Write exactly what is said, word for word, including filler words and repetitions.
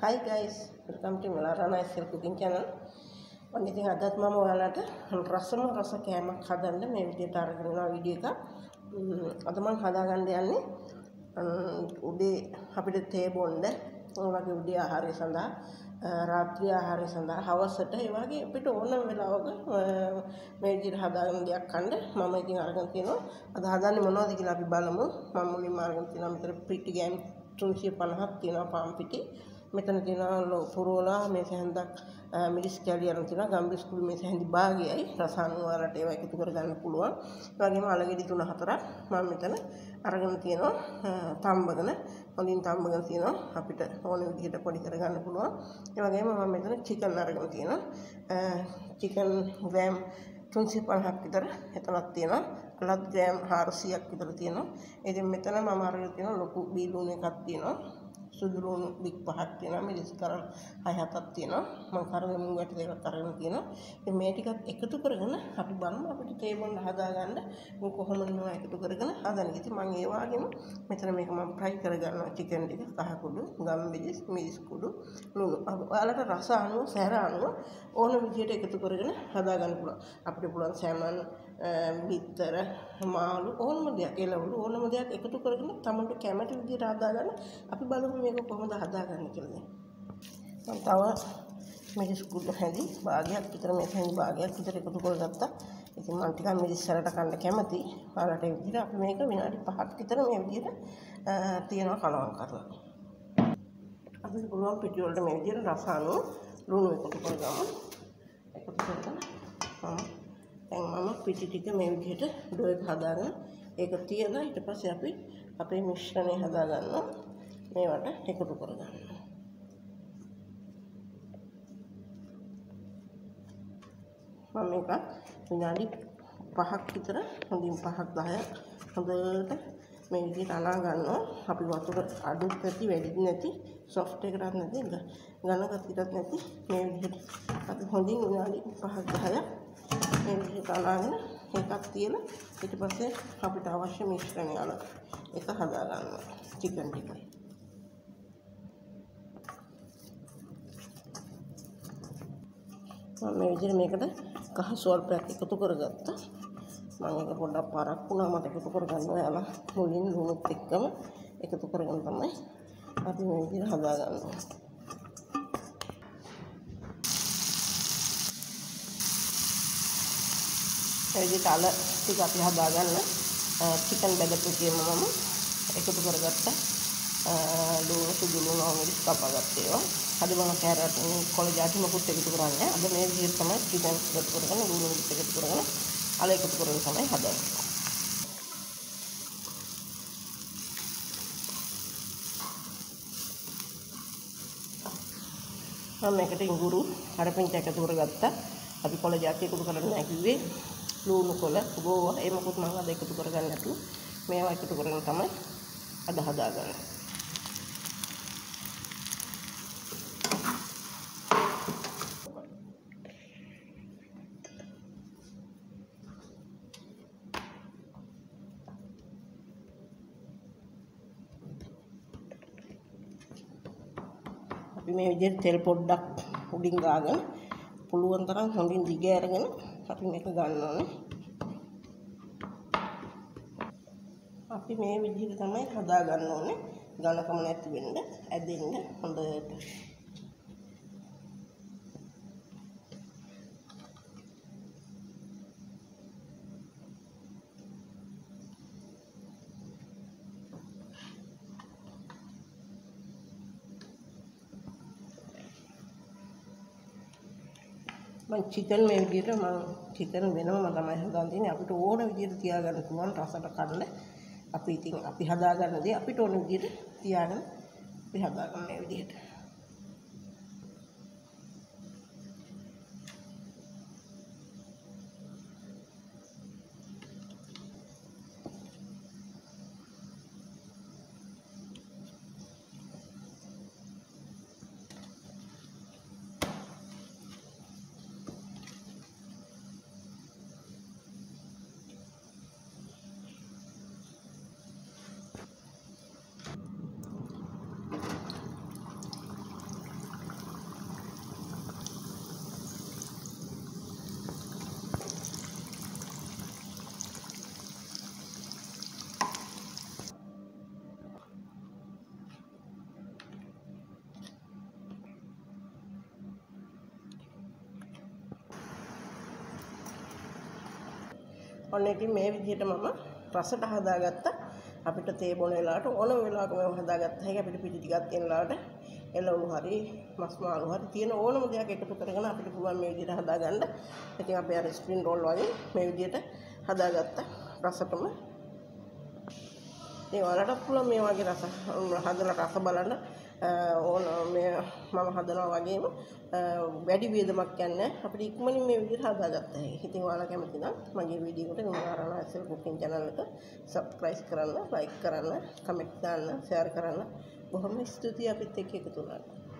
Hi guys, welcome to Melarana Style Cooking Channel. ඔන්න ඉතින් අදත් මම ඔයාලට රසම රස කෑමක් හදන්න මේ විදිහට අරගෙන යන වීඩියෝ එකක්. අද මම හදාගන්න යන්නේ උදේ අපිට තේ බොන්න ඒ වගේ උදේ ආහාරය සඳහා රාත්‍රී ආහාරය සඳහා හවසට ඒ වගේ අපිට ඕනම වෙලාවක මේ විදිහට හදාගෙන දෙයක් කන්න මම ඉතින් අරගෙන තියෙනවා. අද හදන්නේ මොනවද කියලා අපි බලමු. මම මුලින්ම අරගෙන තියෙනවා මෙතන පිටි ගෑම් තුන්සිය පනහක් තියෙනවා පාන් පිටි. මෙතන තියෙනවා පුරෝලා මේ සැහන්දක් මිරිස් කැලි අරන් තියෙනවා ගම්බිස් කුඩු මේ සැහන්දි භාගයයි රසායන වලට ඒවා එකතු කරගන්න පුළුවන්. ඒ වගේම අලගෙඩි තුන හතරක් මම මෙතන අරගෙන තියෙනවා තම්බගෙන හොඳින් තම්බගෙන තියෙනවා අපිට ඕන විදිහට පොඩි කරගන්න පුළුවන්. ඒ වගේම මම මෙතන චිකන් අරගෙන තියෙනවා චිකන් ග්‍රෑම් තුන්සිය පනහක් විතර එතනක් තියෙනවා අලත් ග්‍රෑම් හාරසියක් විතර තියෙනවා. ඉතින් මෙතන මම අරගෙන තියෙනවා ලොකු බීලුන එකක් තියෙනවා සුදු ලුණු බික් පහක් තියෙනවා මිරිස් කරල් හය හතක් තියෙනවා මම කරගෙන මුං වැටි දෙකක් අරගෙන තියෙනවා. ඉතින් මේ ටිකත් එකතු කරගෙන අපි බලමු අපිට තේ බොන්න හදාගන්න මේ කොහොමද මේවා එකතු කරගෙන හදන්නේ. ඉතින් මම ඒ වගේම මෙතන මේක මම ෆ්‍රයි කරගන්නවා චිකන් ටික කහ කුඩු ගම්බිරිස් මිරිස් කුඩු ලුණු. ඔයාලට රස අනුව සැර අනුව ඕන විදිහට එකතු කරගෙන හදාගන්න පුළුවන්. අපිට පුළුවන් සැමන් බිත්තර මාළු ඕනම දෙයක් එළවලු ඕනම දෙයක් එකතු කරගෙන තමන්ට කැමති විදිහට හදාගන්න. අපි බලමු මේක කොහොමද හදාගන්නේ කියලා. මම තව මිරිස් කුඩු හැදි භාගයක් විතර මේ හැදි භාගයක් විතර එකතු කරගත්තා. ඉතින් මම ටිකක් මිරිස් සැරට කන්න කැමති. ඔයාලට ඒ විදිහට අපි මේක විනාඩි පහක් විතර මේ විදිහට තියනවා කලවම් කරලා. අපිට පුළුවන් පිටි වලට මේ විදිහට රස අනුව ලුණු එකතු කරගමු. එකතු කරගෙන මම දැන් මම පිටි ටික මේ විදිහට ඩෝ එක හදාගෙන ඒක තියලා ඊට පස්සේ අපි අපේ මිශ්‍රණය හදාගන්නවා. මේවට එකතු කරගන්නවා. මම මේක විනාඩි පහක් විතර හොඳින් පහක් දහයක් හොඳට මේ විදිහට අනා ගන්නවා. අපි වතුර අඩුත් නැති වැඩිත් නැති සොෆ්ට් එකකට නැති ඝන ගතියටත් නැති මේ විදිහට අපි හොඳින් විනාඩි පහක් දහයක් මේ විදිහට අනාගෙන එකක් තියලා ඊට පස්සේ අපිට අවශ්‍ය මිශ්‍රණය අල එක හදා ගන්නවා චිකන් ටිකයි. මම මේ විදිහට මේකට කහ සෝල්පයක් එකතු කරගත්තා. මම ඒක පොඩ්ඩක් පාරක් වුණා මට එකතු කරගන්න ඔයාලා මුලින් ලුණුත් එක්කම එකතු කරගෙන තමයි අපි මේ විදිහට හදා ගන්නවා. ඒ විදිහට අල ටික අපි හදාගන්න චිකන් බෙදපු කීම මම එකතු කරගත්තා. ලුණු සුදු ලුණු මිරිස් කපගත්තා ඒවා. අද මම කැරට් කොළ ජාති මොකුත් එකතු කරන්නේ. අද මේ විදිහට තමයි චිකන් එකතු කරගෙන ලුණු මිරිස් එකතු කරගෙන අල එකතු කරගෙන තමයි හදන්නේ. මම මේකට ඉඟුරු හරපින්ච එකතු කරගත්තා. අපි කොළ ජාති එකතු කරන්නේ නැහැ කිව්වේ. ලුණු කොළ ගෝවා ඒ මොකුත් මම අද එකතු කරගන්න නැතුව මේවා එකතු කරගෙන තමයි අද හදාගන්නේ. අපි මේ විදිහට තෙල් පොඩ්ඩක් උඩින් ගාගෙන පුළුවන් තරම් හොඳින් දිග අරගෙන අපි මේක ගන්න ඕනේ. අපි මේ විදිහට තමයි හදා ගන්න ඕනේ. ඝනකම නැති වෙන්න ඇදෙන්න හොඳට. මම චිකන් මේ විදිහට මම චිකන් වෙනම තමයි හදාගෙන තියෙන්නේ. අපිට ඕන විදිහට තියාගන්න පුළුවන් රසට කඩලා. අපි ඉතින් අපි හදාගන්න දේ අපිට ඕන විදිහට තියාගෙන අපි හදාගන්න මේ විදිහට. ඔන්න ඉතින් මේ විදිහට මම රසට හදාගත්තා. අපිට තේ බොන වෙලාවට ඕනම වෙලාවක මම හදාගත්තා. ඒක අපිට පිටි ටිකක් තියෙන වෙලාවට එළවලු හරි මස් මාළු හරි තියෙන ඕනම දෙයක් එකතු කරගෙන අපිට පුළුවන් මේ විදිහට හදාගන්න. ඉතින් අපි අර ස්ප්‍රින් රෝල් වගේ මේ විදිහට හදාගත්තා. රසටම ඒ ඔයාලටත් පුළුවන් මේ වගේ රස හදලා රස බලන්න. ඕන මේ මම හදනවා වගේම වැඩි වේදමක් යන්නේ අපිට ඉක්මනින් මේ විදිහට හදාගත්තා. ඉතින් ඔයාලා කැමති නම් මගේ වීඩියෝ එකට නිමාරණ ඇසල් කුකින් channel එක subscribe කරන්න, like කරන්න, comment දාන්න, share කරන්න. බොහොම ස්තුතියි අපිත් එක්ක එකතු වුණාට.